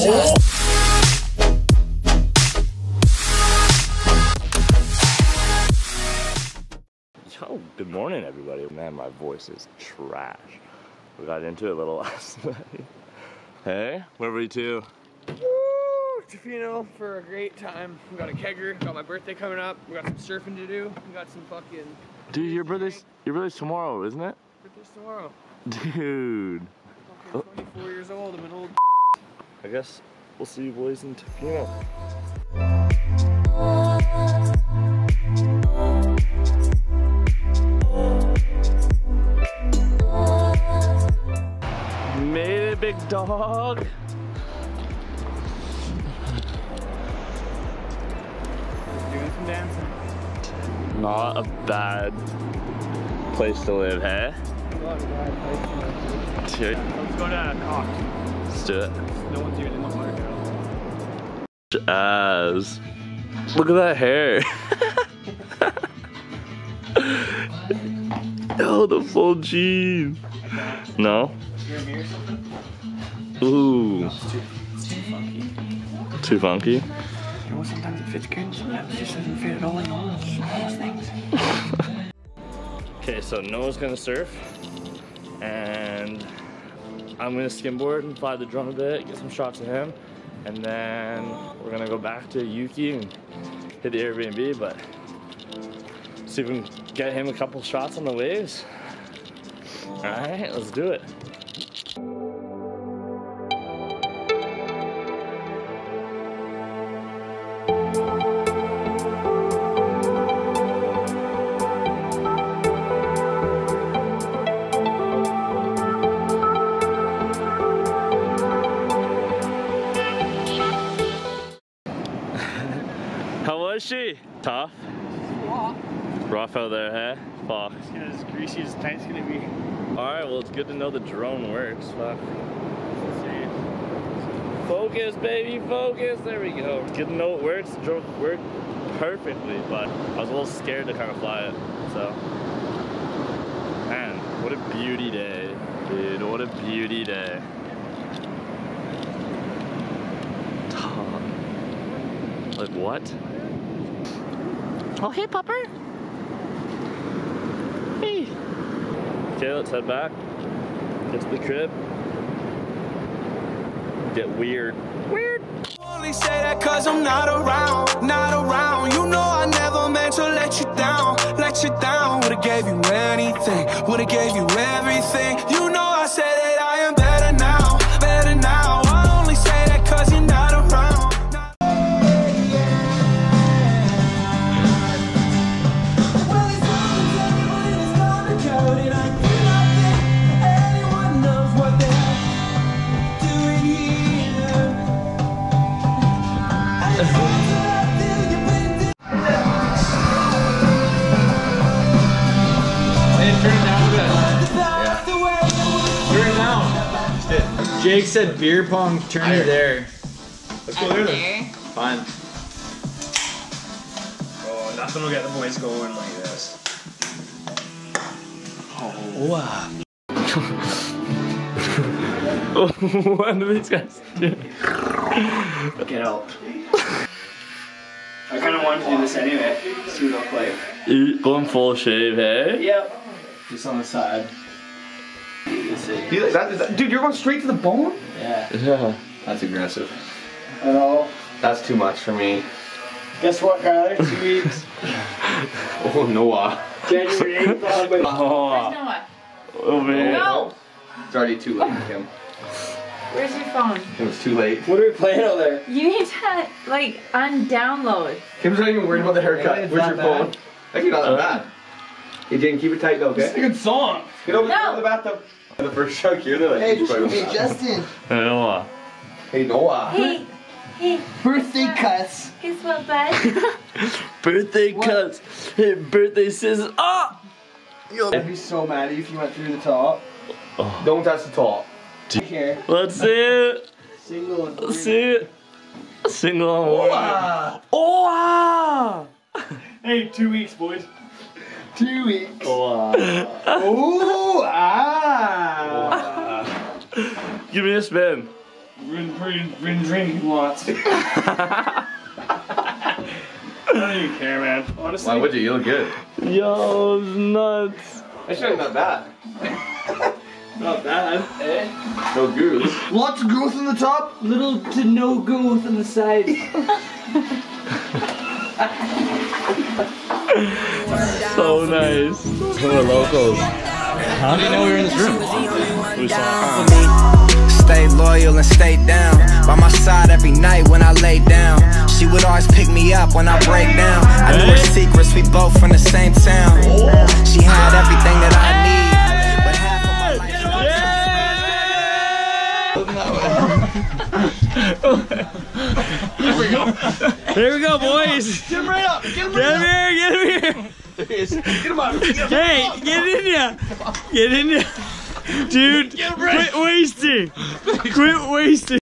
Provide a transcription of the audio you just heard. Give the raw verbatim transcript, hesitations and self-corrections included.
Yo, good morning everybody. Man, my voice is trash. We got into it a little last night. Hey, where were you two? Woo! Tofino for a great time. We got a kegger, got my birthday coming up, we got some surfing to do, we got some fucking... Dude, your birthday's, your birthday's tomorrow, isn't it? Birthday's tomorrow. Dude. I'm fucking twenty-four years old, I'm an old... I guess we'll see you boys in Tofino. Made it, big dog. Doing some dancing. Not a bad place to live, hey? Not a bad place to live. Dude. Let's go to Cox. Let's do it. No one's even in the water girl. As. Look at that hair. Oh, the full jeans. No? Me or something? Ooh. It's too, it's too funky. Too funky? You know, sometimes it fits good, sometimes it just doesn't fit at all. You know, it's one of those things. Okay, so Noah's gonna surf, and I'm gonna skimboard and fly the drone a bit, get some shots of him, and then we're gonna go back to Yuki and hit the Airbnb, but see if we can get him a couple shots on the waves. Alright, let's do it. How was she? Tough? Rough. Rough out there, hey? Fuck. It's gonna as greasy as tight it's gonna be. Alright, well it's good to know the drone works. Fuck. Let's see. Focus, baby, focus. There we go. Good to know it works. The drone worked perfectly, but I was a little scared to kind of fly it. So, man, what a beauty day, dude. What a beauty day. Like what? Oh, hey, pupper. Hey. Okay, let's head back. Get to the crib. Get weird. Weird. Only say that cause I'm not around, not around. You know I never meant to let you down, let you down. Would've gave you anything, would've gave you everything. You know I said that I am better now, better now. I only say that cause you're not around. Jake said beer pong, turn it there. Let's go there then. Fine. Oh, nothing will get the boys going like this. Oh, wow. What are these guys doing? Get out. I kind of wanted to do this anyway. See what I'll play. You going full shave, hey? Yep. Just on the side. You like that, that, dude, you're going straight to the bone? Yeah. Yeah. That's aggressive. I know. That's too much for me. Guess what, Kyler? Two weeks. Oh, Noah. January eighth. Oh. Where's Noah? Over here. No! It's already too late, Kim. Where's your phone? It was too late. What are we playing out there? You need to, like, undownload. Kim's not even worried about the haircut. It's Where's not your phone? bad. Actually, not that bad. Hey, Jane, keep it tight though, This is okay? a good song. Get over No. to the bathtub. The first chunk here, they're like, Hey, "He's probably hey, gonna- Justin. Noah. Hey, Noah. Hey, hey. Birthday cuts. Guess what, bud? Birthday What? cuts. Hey, birthday scissors. Ah! I'd be so mad if you went through the top. Oh. Don't touch the top. Right here. Let's see it. Single and Let's see it. Single on one. Noah. Oh! Ah! Hey, two weeks, boys. Two weeks. Oh! Ooh, ah. Give me a spin. Been, been, been drinking lots. I don't even care, man. Honestly. Why would you? You look good. Yo, it's nuts. Actually, not bad. Not bad. Eh? No goose. Lots of growth in the top. Little to no growth on the sides. So nice. Who are locals? How do you know we were in this room? We saw. Stay loyal and stay down by my side every night when I lay down. She would always pick me up when I break down. I knew her secrets, we both from the same town. She had everything that I need, but half of my life. Here we go, boys. Get him right up. Get him Get right him up. here, get him here. There he is. Get him out. Get him Hey, get in ya. Get in ya. Dude, quit wasting. Quit wasting.